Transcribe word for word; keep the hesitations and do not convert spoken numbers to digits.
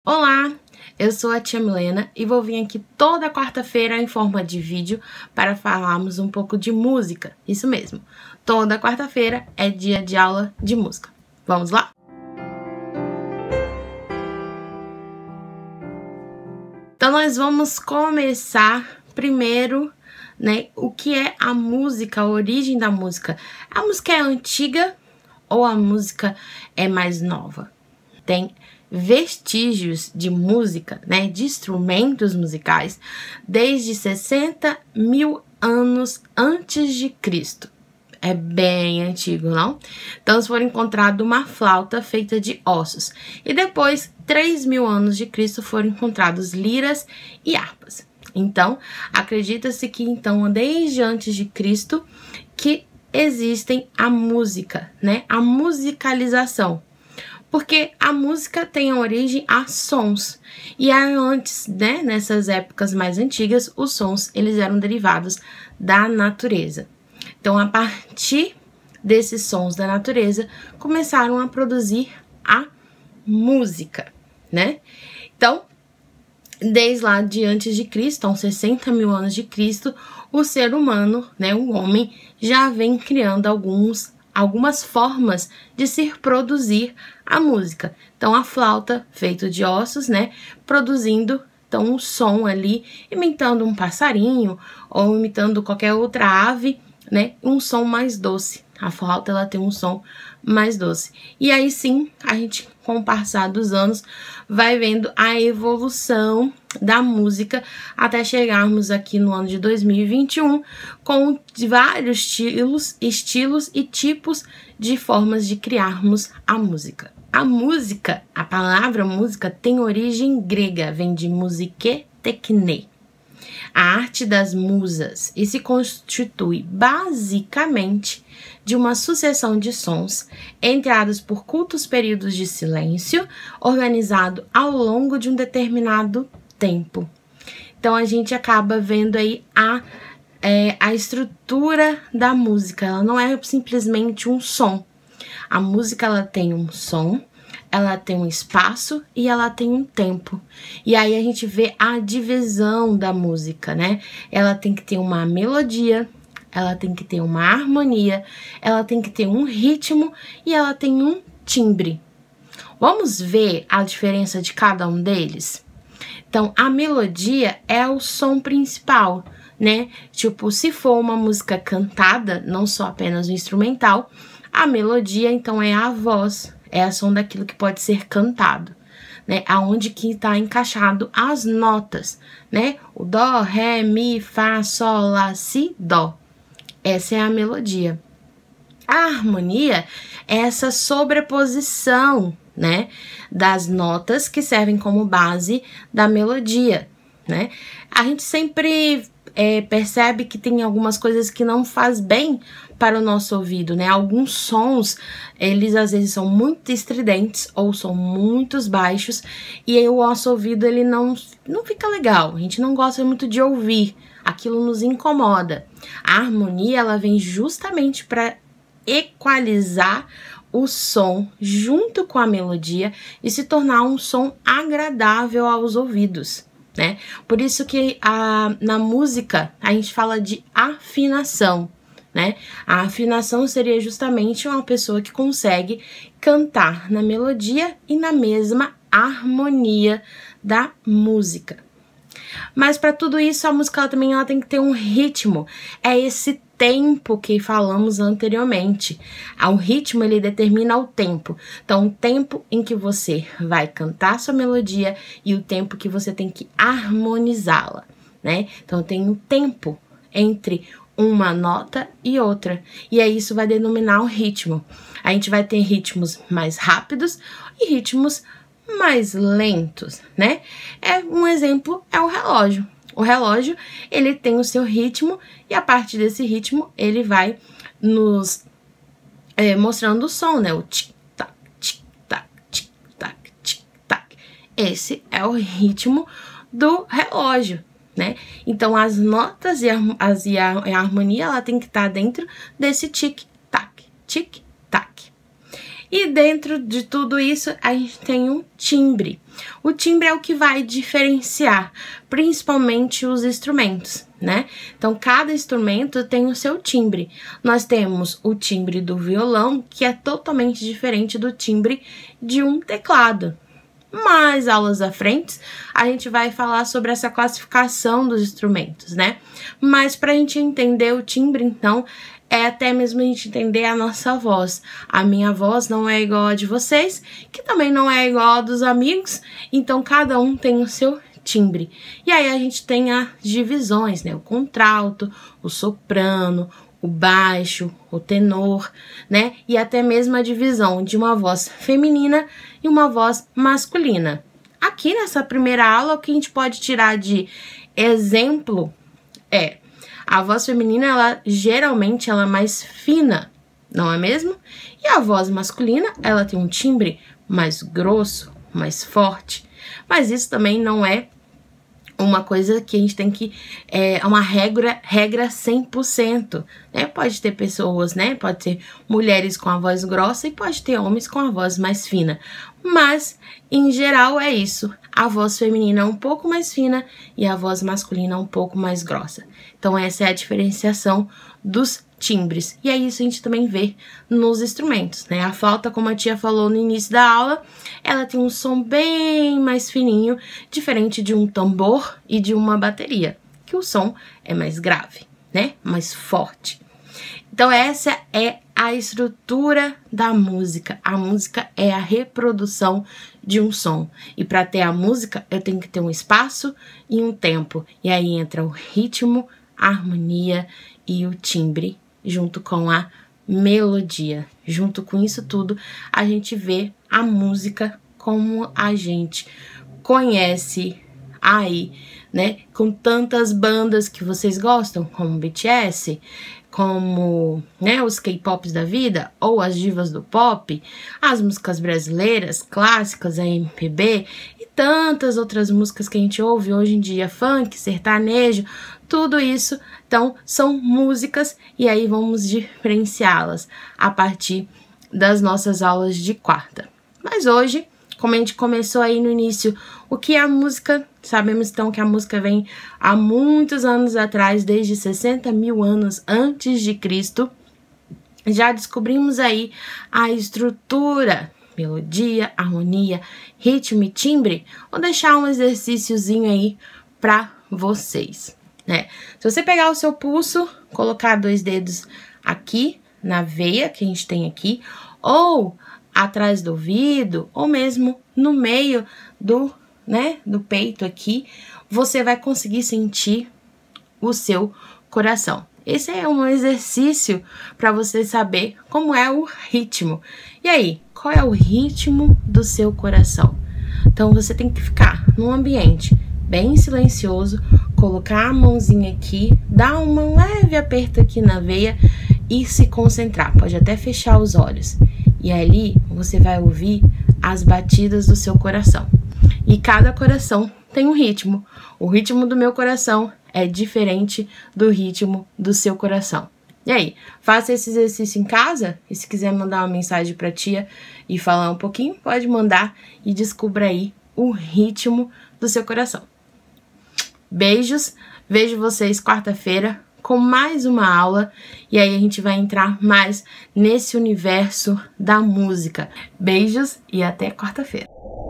Olá, eu sou a tia Milena e vou vir aqui toda quarta-feira em forma de vídeo para falarmos um pouco de música. Isso mesmo, toda quarta-feira é dia de aula de música. Vamos lá? Então nós vamos começar primeiro, né, o que é a música, a origem da música. A música é antiga ou a música é mais nova? Tem vestígios de música, né, de instrumentos musicais, desde sessenta mil anos antes de Cristo. É bem antigo, não? Então, foi encontrada uma flauta feita de ossos. E depois, três mil anos de Cristo, foram encontrados liras e harpas. Então, acredita-se que, então, desde antes de Cristo, que existem a música, né? A musicalização. Porque a música tem origem a sons. E antes, né, nessas épocas mais antigas, os sons, eles eram derivados da natureza. Então, a partir desses sons da natureza, começaram a produzir a música, né? Então, desde lá de antes de Cristo, então sessenta mil anos de Cristo, o ser humano, né, o homem, já vem criando alguns, algumas formas de se produzir a música. Então, a flauta, feita de ossos, né, produzindo então um som ali, imitando um passarinho ou imitando qualquer outra ave, né, um som mais doce. A flauta, ela tem um som mais doce. E aí sim, a gente, com o passar dos anos, vai vendo a evolução da música até chegarmos aqui no ano de dois mil e vinte e um com vários estilos, estilos e tipos de formas de criarmos a música. A música, a palavra música tem origem grega, vem de musique tekne, a arte das musas, e se constitui basicamente de uma sucessão de sons entrados por curtos períodos de silêncio, organizado ao longo de um determinado tempo. Então a gente acaba vendo aí a, é, a estrutura da música. Ela não é simplesmente um som. A música, ela tem um som, ela tem um espaço e ela tem um tempo. E aí a gente vê a divisão da música, né? Ela tem que ter uma melodia, ela tem que ter uma harmonia, ela tem que ter um ritmo e ela tem um timbre. Vamos ver a diferença de cada um deles? Então, a melodia é o som principal, né? Tipo, se for uma música cantada, não só apenas o instrumental, a melodia, então, é a voz, é a som daquilo que pode ser cantado, né? Aonde que está encaixado as notas, né? O dó, ré, mi, fá, sol, lá, si, dó. Essa é a melodia. A harmonia é essa sobreposição, né, das notas que servem como base da melodia, né? A gente sempre é, percebe que tem algumas coisas que não faz bem para o nosso ouvido, né? Alguns sons, eles às vezes são muito estridentes ou são muito baixos e aí o nosso ouvido, ele não, não fica legal. A gente não gosta muito de ouvir. Aquilo nos incomoda. A harmonia, ela vem justamente para equalizar o som junto com a melodia e se tornar um som agradável aos ouvidos, né? Por isso que a, na música a gente fala de afinação, né? A afinação seria justamente uma pessoa que consegue cantar na melodia e na mesma harmonia da música. Mas para tudo isso, a música ela também ela tem que ter um ritmo. É esse tempo que falamos anteriormente. O ritmo, ele determina o tempo. Então, o tempo em que você vai cantar sua melodia e o tempo que você tem que harmonizá-la, né? Então, tem um tempo entre uma nota e outra. E aí, isso vai denominar o ritmo. A gente vai ter ritmos mais rápidos e ritmos mais lentos, né? É um exemplo é o relógio. O relógio, ele tem o seu ritmo e a partir desse ritmo ele vai nos é, mostrando o som, né? O tic-tac, tic-tac, tic-tac, tic-tac. Esse é o ritmo do relógio, né? Então as notas e a, as, e a, a harmonia, ela tem que estar dentro desse tic-tac, tic-tac. E dentro de tudo isso, a gente tem um timbre. O timbre é o que vai diferenciar, principalmente os instrumentos, né? Então, cada instrumento tem o seu timbre. Nós temos o timbre do violão, que é totalmente diferente do timbre de um teclado. Mais aulas à frente, a gente vai falar sobre essa classificação dos instrumentos, né? Mas para a gente entender o timbre, então, é até mesmo a gente entender a nossa voz. A minha voz não é igual a de vocês, que também não é igual a dos amigos, então cada um tem o seu timbre. E aí a gente tem as divisões, né? O contralto, o soprano, o baixo, o tenor, né? E até mesmo a divisão de uma voz feminina e uma voz masculina. Aqui nessa primeira aula, o que a gente pode tirar de exemplo é a voz feminina, ela geralmente ela é mais fina, não é mesmo? E a voz masculina, ela tem um timbre mais grosso, mais forte. Mas isso também não é uma coisa que a gente tem que, é uma regra, regra cem por cento, né? Pode ter pessoas, né? Pode ter mulheres com a voz grossa e pode ter homens com a voz mais fina. Mas, em geral, é isso. A voz feminina é um pouco mais fina e a voz masculina é um pouco mais grossa. Então, essa é a diferenciação dos timbres. E é isso a gente também vê nos instrumentos, né? A flauta, como a tia falou no início da aula, ela tem um som bem mais fininho, diferente de um tambor e de uma bateria, que o som é mais grave, né? Mais forte. Então, essa é a estrutura da música. A música é a reprodução de um som. E para ter a música, eu tenho que ter um espaço e um tempo. E aí entra o ritmo, a harmonia e o timbre, junto com a melodia. Junto com isso tudo, a gente vê a música como a gente conhece aí, né? Com tantas bandas que vocês gostam, como B T S, como, né, os K-pops da vida, ou as divas do pop, as músicas brasileiras, clássicas, a M P B, e tantas outras músicas que a gente ouve hoje em dia, funk, sertanejo, tudo isso, então, são músicas, e aí vamos diferenciá-las a partir das nossas aulas de quarta. Mas hoje, como a gente começou aí no início, o que é a música? Sabemos então que a música vem há muitos anos atrás, desde sessenta mil anos antes de Cristo. Já descobrimos aí a estrutura, melodia, harmonia, ritmo e timbre. Vou deixar um exercíciozinho aí para vocês, né? Se você pegar o seu pulso, colocar dois dedos aqui na veia que a gente tem aqui, ou atrás do ouvido, ou mesmo no meio do, né, do peito aqui, você vai conseguir sentir o seu coração. Esse é um exercício para você saber como é o ritmo. E aí, qual é o ritmo do seu coração? Então, você tem que ficar num ambiente bem silencioso, colocar a mãozinha aqui, dar um leve aperto aqui na veia e se concentrar. Pode até fechar os olhos. E ali você vai ouvir as batidas do seu coração. E cada coração tem um ritmo. O ritmo do meu coração é diferente do ritmo do seu coração. E aí, faça esse exercício em casa. E se quiser mandar uma mensagem para a tia e falar um pouquinho, pode mandar e descubra aí o ritmo do seu coração. Beijos, vejo vocês quarta-feira com mais uma aula, e aí a gente vai entrar mais nesse universo da música. Beijos e até quarta-feira.